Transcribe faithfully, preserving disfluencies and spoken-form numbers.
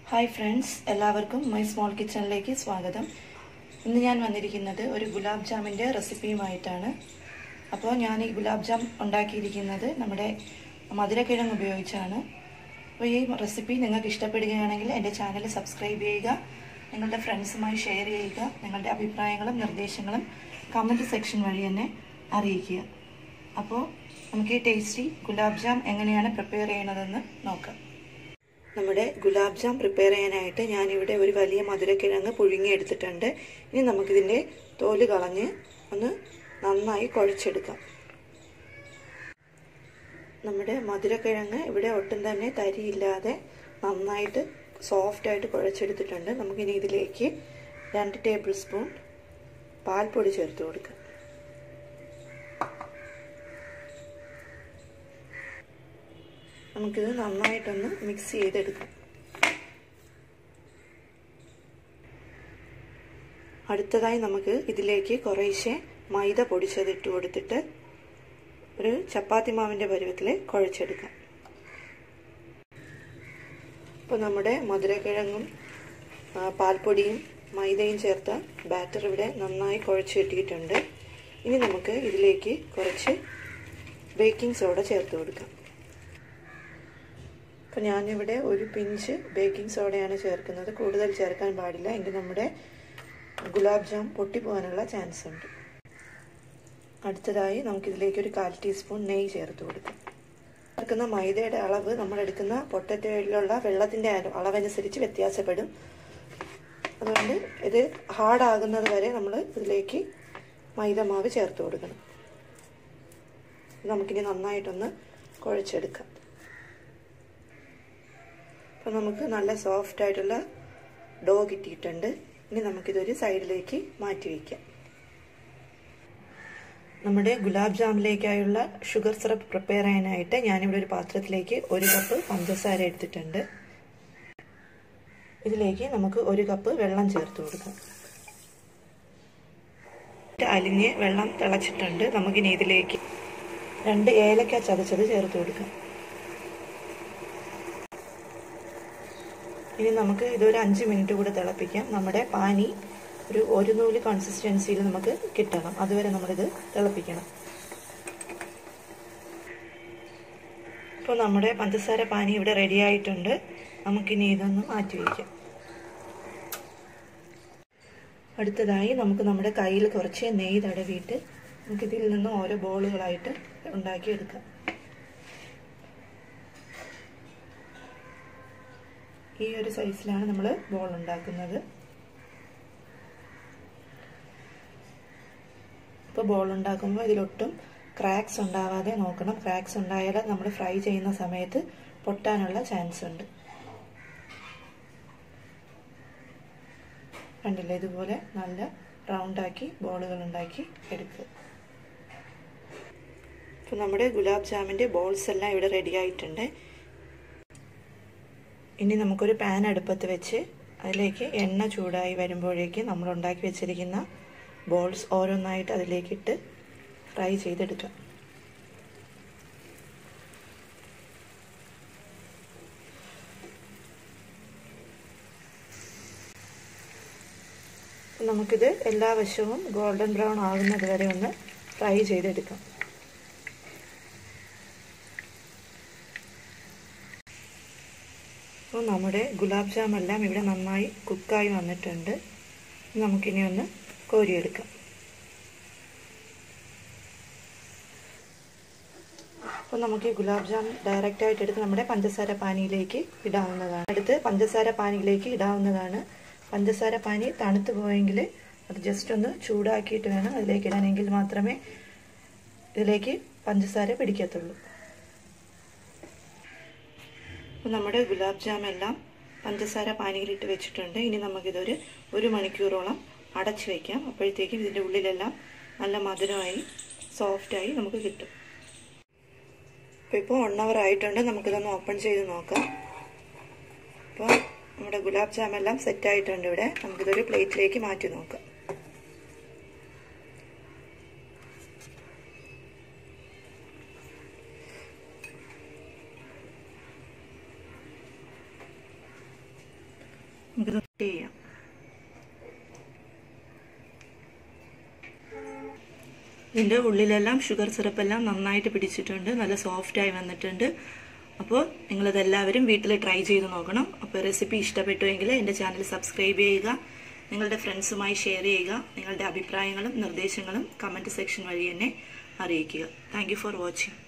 Hi friends, എല്ലാവർക്കും my small കിച്ചണിലേക്ക് സ്വാഗതം. ഇന്ന് ഞാൻ വന്നിരിക്കുന്നത് ഒരു ഗുലാബ് ജാമിന്റെ റെസിപ്പിയുമായിട്ടാണ്. അപ്പോൾ ഞാൻ ഈ ഗുലാബ് ജാം ഉണ്ടാക്കിയിരിക്കുന്നത് നമ്മുടെ മധുരക്കിഴങ്ങ് ഉപയോഗിച്ചാണ്. അപ്പോൾ ഈ റെസിപ്പി നിങ്ങൾക്ക് ഇഷ്ടപ്പെടുകയാണെങ്കിൽ എൻ്റെ ചാനൽ സബ്സ്ക്രൈബ് ചെയ്യുക, നിങ്ങളുടെ ഫ്രണ്ട്സുമായി ഷെയർ ചെയ്യുക, നിങ്ങളുടെ അഭിപ്രായങ്ങളും നിർദ്ദേശങ്ങളും കമൻറ്റ് സെക്ഷൻ വഴി എന്നെ അറിയിക്കുക. അപ്പോൾ നമുക്ക് ഈ ടേസ്റ്റി ഗുലാബ് ജാം എങ്ങനെയാണ് പ്രിപ്പയർ ചെയ്യുന്നതെന്ന് നോക്കാം. നമ്മുടെ ഗുലാബ് ജാം പ്രിപ്പയർ ചെയ്യാനായിട്ട് ഞാനിവിടെ ഒരു വലിയ മധുരക്കിഴങ്ങ് പുഴുങ്ങിയെടുത്തിട്ടുണ്ട്. ഇനി നമുക്കിതിൻ്റെ തോല് കളഞ്ഞ് ഒന്ന് നന്നായി കുഴച്ചെടുക്കാം. നമ്മുടെ മധുരക്കിഴങ്ങ് ഇവിടെ ഒട്ടും തന്നെ തരിയില്ലാതെ നന്നായിട്ട് സോഫ്റ്റായിട്ട് കുഴച്ചെടുത്തിട്ടുണ്ട്. നമുക്കിനി ഇതിലേക്ക് രണ്ട് ടേബിൾ സ്പൂൺ പാൽപ്പൊടി ചേർത്ത് കൊടുക്കാം. നമുക്കിത് നന്നായിട്ടൊന്ന് മിക്സ് ചെയ്തെടുക്കാം. അടുത്തതായി നമുക്ക് ഇതിലേക്ക് കുറേശ്ശെ മൈദ പൊടിച്ചതിട്ട് കൊടുത്തിട്ട് ഒരു ചപ്പാത്തി മാവിൻ്റെ പരുവത്തിൽ കുഴച്ചെടുക്കാം. ഇപ്പോൾ നമ്മുടെ മധുരക്കിഴങ്ങും പാൽപ്പൊടിയും മൈദയും ചേർത്ത ബാറ്റർ ഇവിടെ നന്നായി കുഴച്ച് കിട്ടിയിട്ടുണ്ട്. ഇനി നമുക്ക് ഇതിലേക്ക് കുറച്ച് ബേക്കിംഗ് സോഡ ചേർത്ത് കൊടുക്കാം. അപ്പോൾ ഞാനിവിടെ ഒരു പിഞ്ച് ബേക്കിംഗ് സോഡയാണ് ചേർക്കുന്നത്. കൂടുതൽ ചേർക്കാൻ പാടില്ല, എങ്കിൽ നമ്മുടെ ഗുലാബ് ജാം പൊട്ടിപ്പോകാനുള്ള ചാൻസ് ഉണ്ട്. അടുത്തതായി നമുക്കിതിലേക്ക് ഒരു കാൽ ടീസ്പൂൺ നെയ്യ് ചേർത്ത് കൊടുക്കാം. ചേർക്കുന്ന മൈദയുടെ അളവ് നമ്മളെടുക്കുന്ന പൊട്ടറ്റോയിലുള്ള വെള്ളത്തിൻ്റെ അളവനുസരിച്ച് വ്യത്യാസപ്പെടും. അതുകൊണ്ട് ഇത് ഹാർഡാകുന്നത് വരെ നമ്മൾ ഇതിലേക്ക് മൈദ മാവ് ചേർത്ത് കൊടുക്കണം. നമുക്കിനി നന്നായിട്ടൊന്ന് കുഴച്ചെടുക്കാം. അപ്പോൾ നമുക്ക് നല്ല സോഫ്റ്റ് ആയിട്ടുള്ള ഡോ കിട്ടിയിട്ടുണ്ട്. ഇനി നമുക്കിതൊരു സൈഡിലേക്ക് മാറ്റി വയ്ക്കാം. നമ്മുടെ ഗുലാബ് ജാമിലേക്കായുള്ള ഷുഗർ സിറപ്പ് പ്രിപ്പയർ ചെയ്യാനായിട്ട് ഞാനിവിടെ ഒരു പാത്രത്തിലേക്ക് ഒരു കപ്പ് പഞ്ചസാര എടുത്തിട്ടുണ്ട്. ഇതിലേക്ക് നമുക്ക് ഒരു കപ്പ് വെള്ളം ചേർത്ത് കൊടുക്കാം. അലിഞ്ഞ് വെള്ളം തിളച്ചിട്ടുണ്ട്. നമുക്കിനി ഇതിലേക്ക് രണ്ട് ഏലക്ക ചതച്ചത് ചേർത്ത് കൊടുക്കാം. ഇനി നമുക്ക് ഇതൊരു അഞ്ച് മിനിറ്റ് കൂടെ തിളപ്പിക്കാം. നമ്മുടെ പാനി ഒരു ഒരു നൂല് കൺസിസ്റ്റൻസിയിൽ നമുക്ക് കിട്ടണം. അതുവരെ നമ്മളിത് തിളപ്പിക്കണം. ഇപ്പോൾ നമ്മുടെ പഞ്ചസാര പാനി ഇവിടെ റെഡി ആയിട്ടുണ്ട്. നമുക്കിനി ഇതൊന്ന് മാറ്റി വയ്ക്കാം. അടുത്തതായി നമുക്ക് നമ്മുടെ കയ്യിൽ കുറച്ച് നെയ്യ് തടവിയിട്ട് നമുക്കിതിൽ നിന്ന് ഓരോ ബോളുകളായിട്ട് ഉണ്ടാക്കിയെടുക്കാം. ഈ ഒരു സൈസിലാണ് നമ്മൾ ബോൾ ഉണ്ടാക്കുന്നത്. ഇപ്പോൾ ബോൾ ഉണ്ടാക്കുമ്പോൾ ഇതിലൊട്ടും ക്രാക്സ് ഉണ്ടാവാതെ നോക്കണം. ക്രാക്സ് ഉണ്ടായാൽ നമ്മൾ ഫ്രൈ ചെയ്യുന്ന സമയത്ത് പൊട്ടാനുള്ള ചാൻസ് ഉണ്ട്. കണ്ടില്ലേ, ഇതുപോലെ നല്ല റൗണ്ടാക്കി ബോളുകൾ ഉണ്ടാക്കി എടുക്കുക. ഇപ്പോൾ നമ്മുടെ ഗുലാബ് ജാമിൻ്റെ ബോൾസ് എല്ലാം ഇവിടെ റെഡി ആയിട്ടുണ്ട്. ഇനി നമുക്കൊരു പാൻ അടുപ്പത്ത് വെച്ച് അതിലേക്ക് എണ്ണ ചൂടായി വരുമ്പോഴേക്ക് നമ്മൾ ഉണ്ടാക്കി വെച്ചിരിക്കുന്ന ബോൾസ് ഓരോന്നായിട്ട് അതിലേക്കിട്ട് ഫ്രൈ ചെയ്തെടുക്കാം. നമുക്കിത് എല്ലാ വശവും ഗോൾഡൻ ബ്രൗൺ ആകുന്നത് വരെ ഒന്ന് ഫ്രൈ ചെയ്തെടുക്കാം. അപ്പോൾ നമ്മുടെ ഗുലാബ് ജാം എല്ലാം ഇവിടെ നന്നായി കുക്കായി വന്നിട്ടുണ്ട്. നമുക്കിനി ഒന്ന് കോരിയെടുക്കാം. അപ്പോൾ നമുക്ക് ഈ ഗുലാബ് ജാം ഡയറക്റ്റായിട്ട് എടുത്ത് നമ്മുടെ പഞ്ചസാര പാനിയിലേക്ക് ഇടാവുന്നതാണ്. അടുത്ത് പഞ്ചസാര പാനിയിലേക്ക് ഇടാവുന്നതാണ്. പഞ്ചസാര പാനി തണുത്ത് പോയെങ്കിൽ അത് ജസ്റ്റ് ഒന്ന് ചൂടാക്കിയിട്ട് വേണം അതിലേക്ക് ഇടാനെങ്കിൽ മാത്രമേ ഇതിലേക്ക് പഞ്ചസാര പിടിക്കത്തുള്ളൂ. അപ്പോൾ നമ്മുടെ ഗുലാബ് ജാം എല്ലാം പഞ്ചസാര പാനിയിലിട്ട് വെച്ചിട്ടുണ്ട്. ഇനി നമുക്കിതൊരു ഒരു മണിക്കൂറോളം അടച്ചു വയ്ക്കാം. അപ്പോഴത്തേക്കും ഇതിൻ്റെ ഉള്ളിലെല്ലാം നല്ല മധുരമായി സോഫ്റ്റായി നമുക്ക് കിട്ടും. അപ്പോൾ ഇപ്പോൾ വൺ അവർ ആയിട്ടുണ്ട്. നമുക്കിതൊന്ന് ഓപ്പൺ ചെയ്ത് നോക്കാം. അപ്പോൾ നമ്മുടെ ഗുലാബ് ജാം എല്ലാം സെറ്റായിട്ടുണ്ട്. ഇവിടെ നമുക്കിതൊരു പ്ലേറ്റിലേക്ക് മാറ്റി നോക്കാം. നമുക്കിത് ചെയ്യാം. ഇതിൻ്റെ ഉള്ളിലെല്ലാം ഷുഗർ സിറപ്പെല്ലാം നന്നായിട്ട് പിടിച്ചിട്ടുണ്ട്, നല്ല സോഫ്റ്റായി വന്നിട്ടുണ്ട്. അപ്പോൾ നിങ്ങളിതെല്ലാവരും വീട്ടിൽ ട്രൈ ചെയ്ത് നോക്കണം. അപ്പോൾ റെസിപ്പി ഇഷ്ടപ്പെട്ടുവെങ്കിൽ എൻ്റെ ചാനൽ സബ്സ്ക്രൈബ് ചെയ്യുക, നിങ്ങളുടെ ഫ്രണ്ട്സുമായി ഷെയർ ചെയ്യുക, നിങ്ങളുടെ അഭിപ്രായങ്ങളും നിർദ്ദേശങ്ങളും കമൻറ്റ് സെക്ഷൻ വഴി എന്നെ അറിയിക്കുക. Thank you for watching.